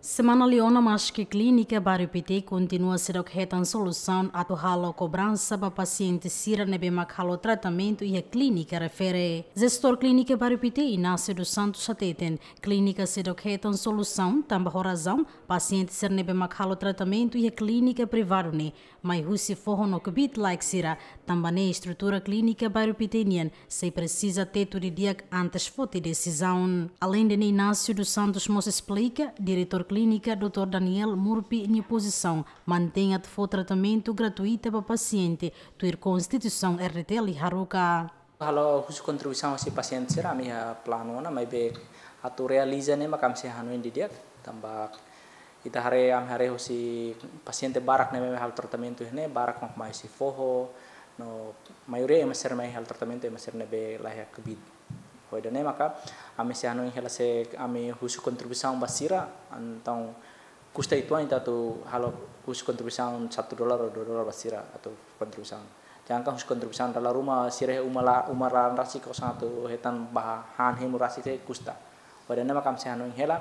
Semana Leona, mas que clínica Bairro PT continua a ser o que retan solução a torralo cobrança para paciente sira nebe macalo tratamento e a clínica refere. Gestor clínica Bairro PT Inácio dos Santos Chateten, clínica ser o que retan solução, também razão, paciente ser nebe macalo tratamento e a clínica privada ne, mas husi forro no kubit like sira, também ne estrutura clínica Bairro PT nien, se precisa ter tudo dia antes fote decisão. Além de Inácio dos Santos nos explica, diretor clínica Dr. Daniel Murpi em posição mantenha o tratamento gratuito para paciente tuir Constituição RTL e Haruka. Kalau khusus kontribusi si pasien sira mi plano na mai be atu realiza ne makam se hanu indi dia tambah kita hare am hare si paciente barak ne hal tratamento ne barak mak mai si foho no maioria emer mai hal tratamento emer ne be lahia kebit hoida ne maka ami se hanu hela se ami khusus kontribusi basira então custa itu ainda tu halo khusus kontribusi $1 atau $2 basira atau kontribusi jangan khusus kontribusi dalam rumah sireh umaran rasi kau satu hetan bahan hemu rasi te kusta. Wadana makam se hanu hela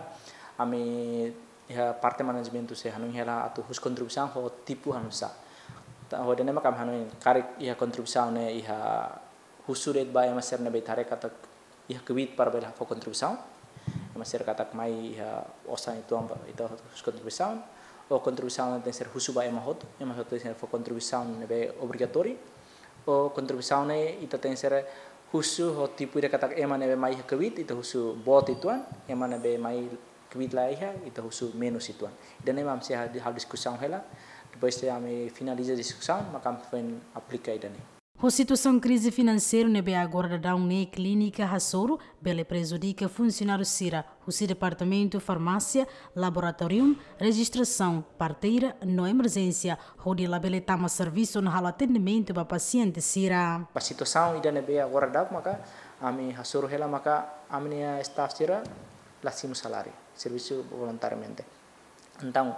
ami ya parte manajemen tu se hanu hela atau khusus kontribusi ho tipu hanusa. Wadana makam hanu karik ya kontribusi ne iha khusus red ba emasir ne betare kata iha kebit para belah ho kontribusi. Emasir kata mai iha osan itu khusus kontribusi. O kontribusi ne ser khusus ba emahot ser ho kontribusi ne be obrigatori. O kontribusi ne ita tem ser khusus ho tipu dia kata emane be mai kebit itu khusus bot ituan emane be mai kebit lai ha itu khusus menus ituan dan emam se hal diskusi hela depois de ame finaliza diskusi makam fen aplica idane. A situação crise financeira nebe agora da ne clínica Hasoro, bele prejudica funcionário sira, o departamento farmácia, laboratório, registração, parteira, no emergência, onde la bele tama serviço no atendimento para paciente sira. A situação ida nebe agora da maka ami Hasoro hela maka amnia staff sira lasimo salário, serviço voluntariamente. Então,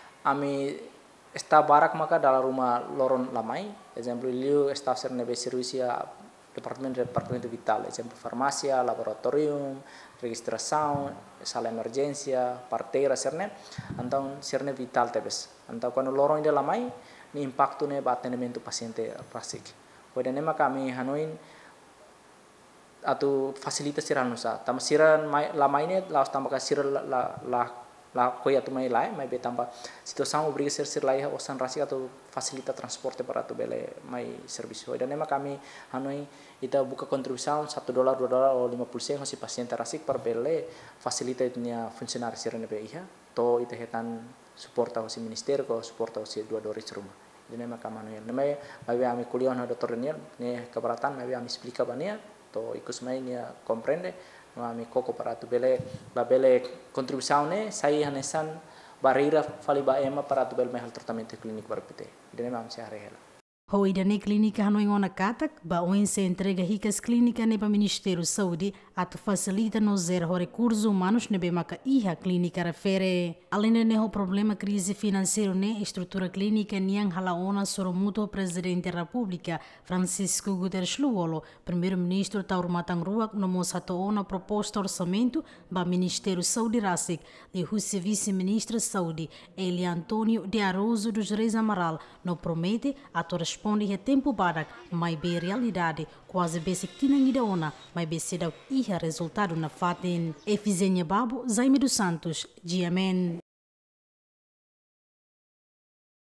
ami está barak maka dalam rumah loron lamai, exemplo liu staff ser nebe servisia departamento vital, exemplo farmácia, laboratorium, registração, sala emergência, parteira serne, então serne vital tebes. Então quando loron ide lamai, ni impacto ne ba atendimento paciente rasik. Hoida ne maka kami hanuin atau fasilitas siranusa. Tama siran lamai ne laos tambah kasir la koya tu mai lai mai betamba situação obriga ser lai osan rasi atau fasilita transporte para tu bele mai serviço dan ema kami hanoi ita buka kontribusi $1 $2 ou 50% si paciente rasik per bele fasilita itunya funcionário sirene be iha to ita hetan suporta si ministério ko suporta si dua doris rumah dan ema kamano yen mai ami kuliah na doktor Daniel ne keberatan mai ami explica bania to ikus mai nia comprende ami koko para tu bele la bele kontribusione sai hanesan barreira fali ba ema para tu bele hal tratamento clínico para PT dene mam se arehela Hoida ne clínica hanoi ngona katak ba se entrega ricas clínica ne ba Ministério Saúde atu facilita no zero recursos humanos ne be maka iha clínica refere além de ne o problema crise financeiro ne estrutura clínica niang halaona soromuto presidente da República Francisco Guterres Luolo primeiro-ministro Tauro Matangrua no mosato ona proposta orçamento ba Ministério Saúde Rasik e o vice-ministro Saúde Eli Antônio de Arauzo dos Reis Amaral no promete atu responde a tempo barak, mas bem realidade, quase bem se tinha ideona, mas bem se dá resultado na faten. Efizenia Babo, Zaime dos Santos, GMN.